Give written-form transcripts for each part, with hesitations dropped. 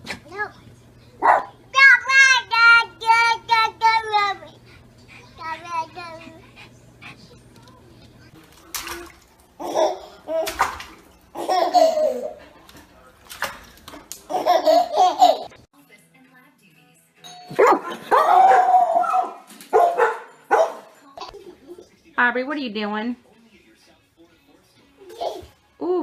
No. Aubrey, what are you doing? Oof.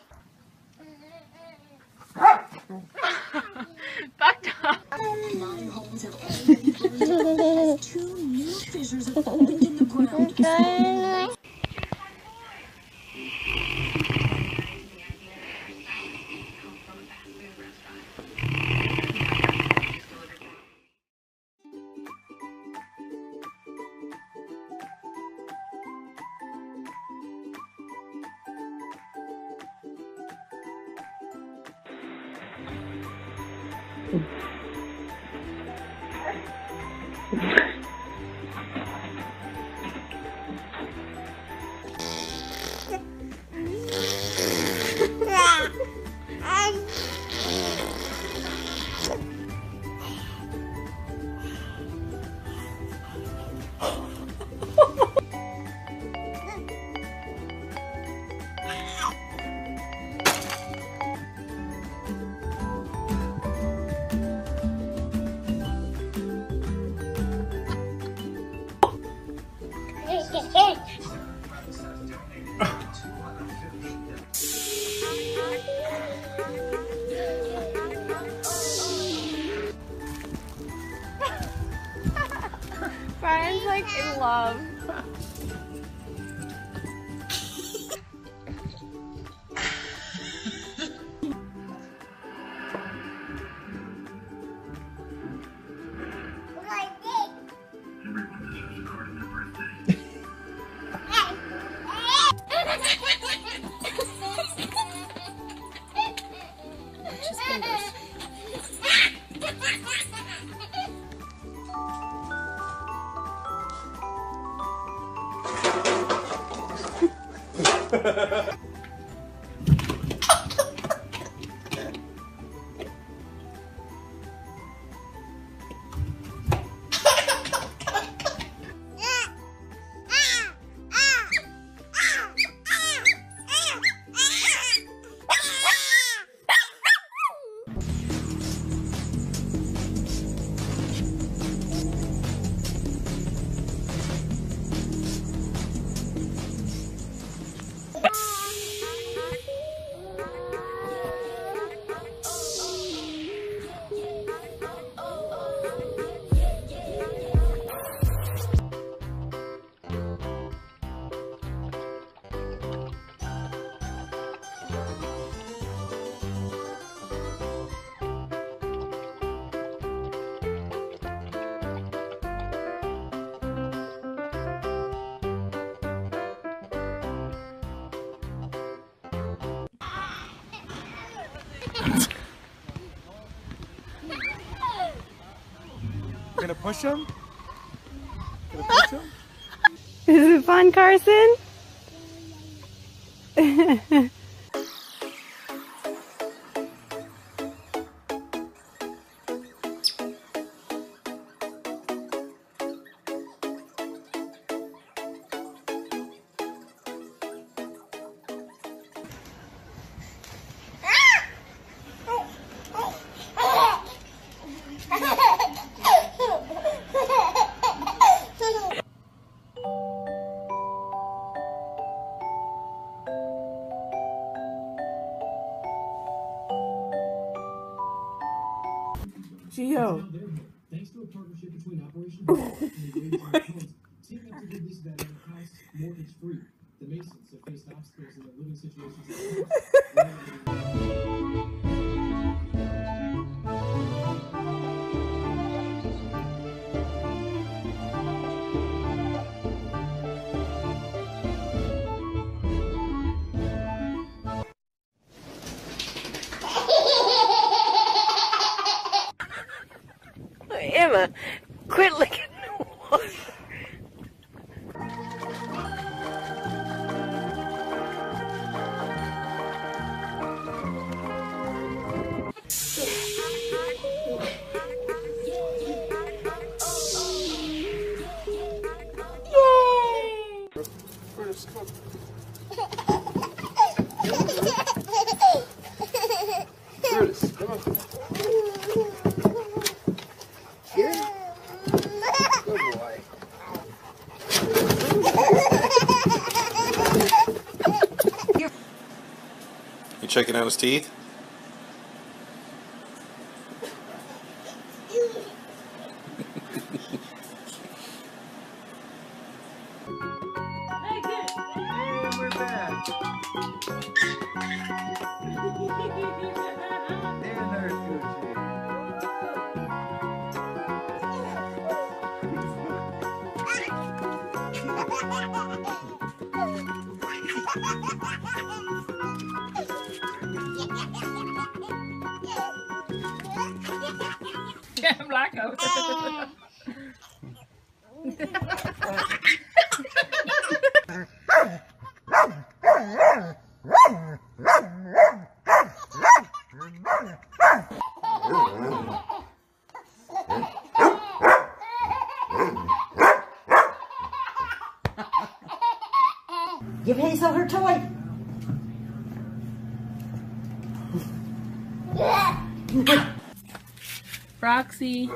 Backed up. My homes have already burned as 2 new fissures have opened in the ground. Brian's like in love. Gonna push him? Gonna push him? Is it fun, Carson? Gio. Thanks to a partnership between Operation Home and the Great Giant Homes, team up to give this vet a house mortgage free. The Masons have faced obstacles in their living situations. Emma, quit licking the water. checking out his teeth? And we're back. And there's Gucci. Black over. Give Hazel her toy. Roxy.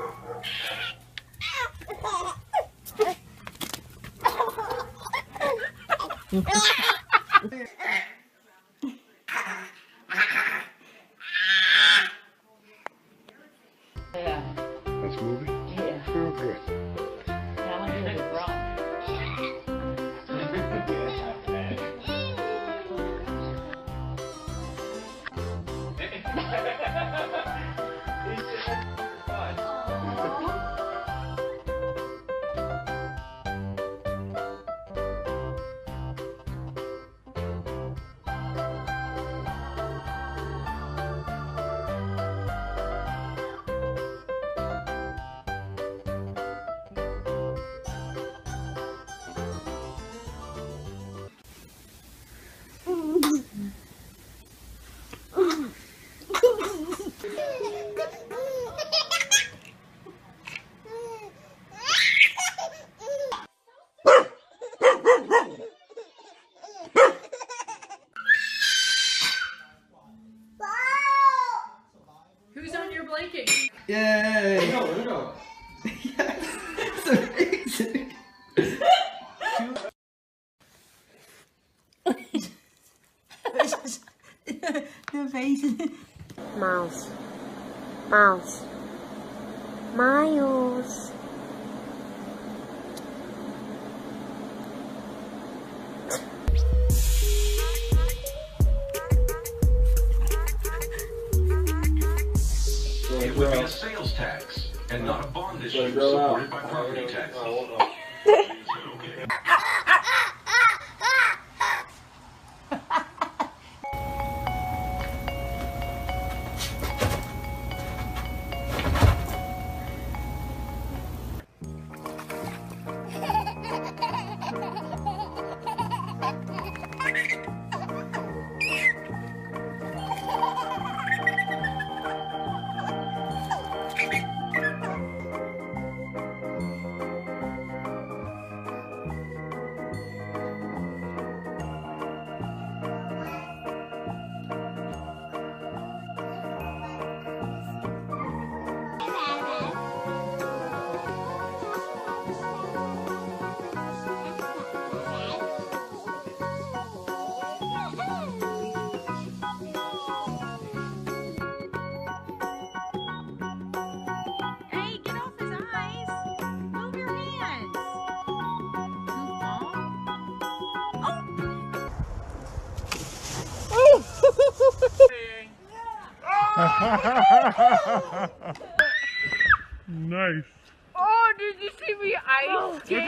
That's moving? Yeah. Real good. Now I'm gonna rock. Who's on your blanket? Yay! No. Yes! It's amazing! The face. Mouse. Mouse. Miles. It would be a sales tax and not a bond issue supported by property taxes. Okay. Hey, get off his eyes. Move your hands. Nice. Oh, did you see me ice skate?